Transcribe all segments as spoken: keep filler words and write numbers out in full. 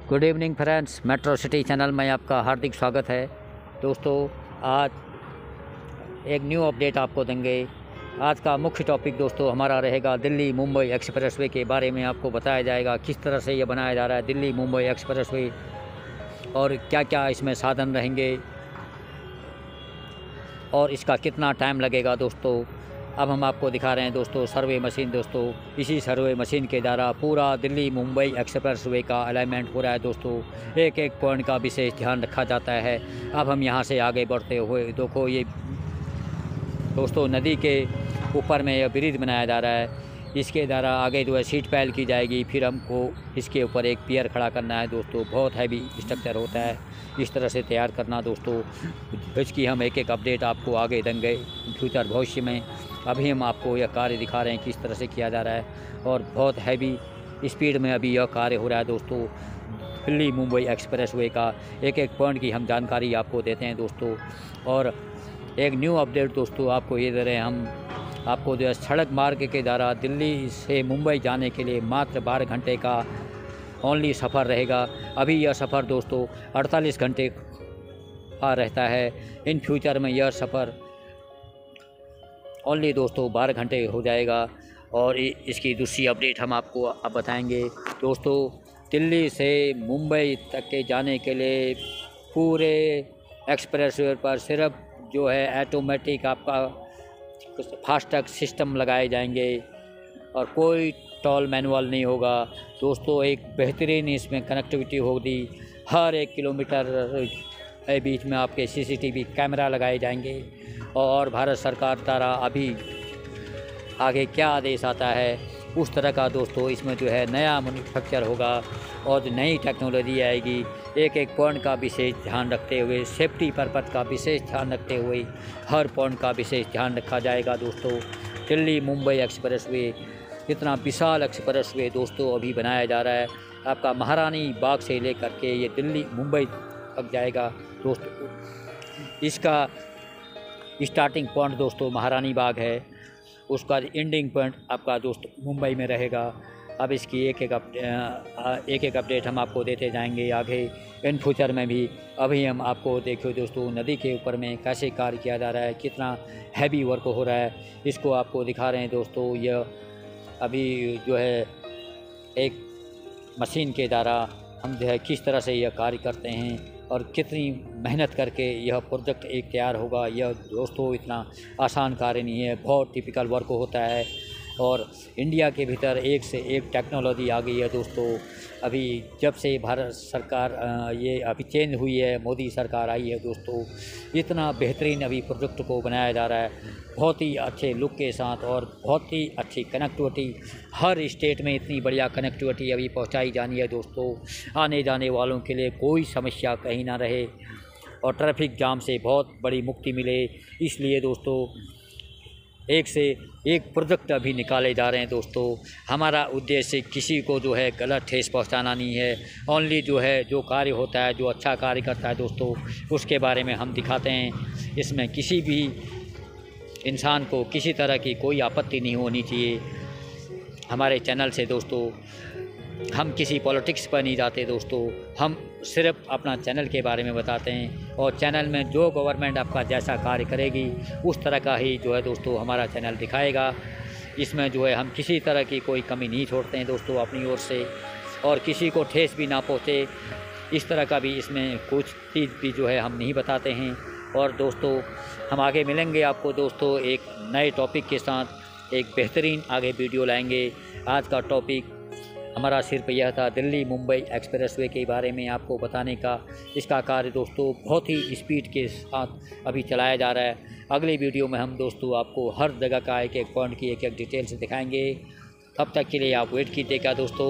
Good evening friends, metro city channel में आपका हार्दिक स्वागत है। दोस्तों, आज एक न्यू अपडेट आपको देंगे। आज का मुख्य टॉपिक दोस्तों हमारा रहेगा दिल्ली मुंबई एक्सप्रेसवे के बारे में। आपको बताया जाएगा किस तरह से ये बनाया जा रहा है दिल्ली मुंबई एक्सप्रेसवे और क्या क्या इसमें साधन रहेंगे और इसका कितना टाइम लगेगा। दोस्तों, अब हम आपको दिखा रहे हैं दोस्तों सर्वे मशीन। दोस्तों, इसी सर्वे मशीन के द्वारा पूरा दिल्ली मुंबई एक्सप्रेसवे का अलाइनमेंट हो रहा है। दोस्तों, एक एक पॉइंट का विशेष ध्यान रखा जाता है। अब हम यहां से आगे बढ़ते हुए देखो, ये दोस्तों नदी के ऊपर में यह ब्रिज बनाया जा रहा है। इसके द्वारा आगे जो है सीट पैल की जाएगी, फिर हमको इसके ऊपर एक पियर खड़ा करना है। दोस्तों, बहुत हैवी स्ट्रक्चर होता है, इस तरह से तैयार करना। दोस्तों, इसकी हम एक एक अपडेट आपको आगे देंगे फ्यूचर भविष्य में। अभी हम आपको यह कार्य दिखा रहे हैं किस तरह से किया जा रहा है और बहुत हैवी स्पीड में अभी यह कार्य हो रहा है। दोस्तों, दिल्ली मुंबई एक्सप्रेसवे का एक एक पॉइंट की हम जानकारी आपको देते हैं दोस्तों। और एक न्यू अपडेट दोस्तों आपको ये दे रहे हैं हम आपको जो है सड़क मार्ग के द्वारा दिल्ली से मुंबई जाने के लिए मात्र बारह घंटे का ओनली सफ़र रहेगा। अभी यह सफ़र दोस्तों अड़तालीस घंटे का रहता है। इन फ्यूचर में यह सफ़र ओनली दोस्तों बारह घंटे हो जाएगा। और इसकी दूसरी अपडेट हम आपको अब बताएंगे। दोस्तों, दिल्ली से मुंबई तक के जाने के लिए पूरे एक्सप्रेसवे पर सिर्फ जो है ऑटोमेटिक आपका फास्टैग सिस्टम लगाए जाएंगे और कोई टोल मैनुअल नहीं होगा। दोस्तों, एक बेहतरीन इसमें कनेक्टिविटी होगी। हर एक किलोमीटर के बीच में आपके सीसीटीवी कैमरा लगाए जाएंगे। और भारत सरकार द्वारा अभी आगे क्या आदेश आता है उस तरह का दोस्तों इसमें जो है नया मैन्युफैक्चर होगा और जो नई टेक्नोलॉजी आएगी। एक एक पॉइंट का विशेष ध्यान रखते हुए, सेफ्टी पर्पज़ का विशेष ध्यान रखते हुए हर पॉइंट का विशेष ध्यान रखा जाएगा। दोस्तों, दिल्ली मुंबई एक्सप्रेसवे इतना विशाल एक्सप्रेसवे दोस्तों अभी बनाया जा रहा है। आपका महारानी बाग से लेकर के ये दिल्ली मुंबई तक जाएगा। दोस्तों, इसका स्टार्टिंग पॉइंट दोस्तों महारानी बाग है, उसका एंडिंग पॉइंट आपका दोस्त मुंबई में रहेगा। अब इसकी एक एक एक एक अपडेट हम आपको देते जाएंगे आगे इन फ्यूचर में भी। अभी हम आपको देखिए दोस्तों नदी के ऊपर में कैसे कार्य किया जा रहा है, कितना हैवी वर्क हो रहा है, इसको आपको दिखा रहे हैं दोस्तों। यह अभी जो है एक मशीन के द्वारा हम जो है किस तरह से यह कार्य करते हैं और कितनी मेहनत करके यह प्रोजेक्ट एक तैयार होगा। यह दोस्तों इतना आसान कार्य नहीं है, बहुत टिपिकल वर्क होता है। और इंडिया के भीतर एक से एक टेक्नोलॉजी आ गई है दोस्तों। अभी जब से भारत सरकार ये अभी चेंज हुई है, मोदी सरकार आई है दोस्तों, इतना बेहतरीन अभी प्रोजेक्ट को बनाया जा रहा है बहुत ही अच्छे लुक के साथ और बहुत ही अच्छी कनेक्टिविटी। हर स्टेट में इतनी बढ़िया कनेक्टिविटी अभी पहुंचाई जानी है दोस्तों, आने जाने वालों के लिए कोई समस्या कहीं ना रहे और ट्रैफिक जाम से बहुत बड़ी मुक्ति मिले। इसलिए दोस्तों एक से एक प्रोजेक्ट अभी निकाले जा रहे हैं दोस्तों। हमारा उद्देश्य किसी को जो है गलत ठेस पहुंचाना नहीं है। ओनली जो है जो कार्य होता है, जो अच्छा कार्य करता है दोस्तों, उसके बारे में हम दिखाते हैं। इसमें किसी भी इंसान को किसी तरह की कोई आपत्ति नहीं होनी चाहिए। हमारे चैनल से दोस्तों हम किसी पॉलिटिक्स पर नहीं जाते दोस्तों, हम सिर्फ अपना चैनल के बारे में बताते हैं। और चैनल में जो गवर्नमेंट आपका जैसा कार्य करेगी उस तरह का ही जो है दोस्तों हमारा चैनल दिखाएगा। इसमें जो है हम किसी तरह की कोई कमी नहीं छोड़ते हैं दोस्तों अपनी ओर से, और किसी को ठेस भी ना पहुँचे इस तरह का भी इसमें कुछ चीज़ भी जो है हम नहीं बताते हैं। और दोस्तों, हम आगे मिलेंगे आपको दोस्तों एक नए टॉपिक के साथ, एक बेहतरीन आगे वीडियो लाएंगे। आज का टॉपिक हमारा सिर्फ यह था दिल्ली मुंबई एक्सप्रेसवे के बारे में आपको बताने का। इसका कार्य दोस्तों बहुत ही स्पीड के साथ अभी चलाया जा रहा है। अगली वीडियो में हम दोस्तों आपको हर जगह का एक एक पॉइंट की एक एक डिटेल से दिखाएंगे। तब तक के लिए आप वेट कीजिएगा दोस्तों।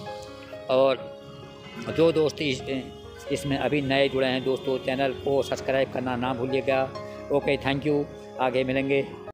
और जो दोस्त इस इसमें अभी नए जुड़े हैं दोस्तों, चैनल को सब्सक्राइब करना ना भूलिएगा। ओके, थैंक यू, आगे मिलेंगे।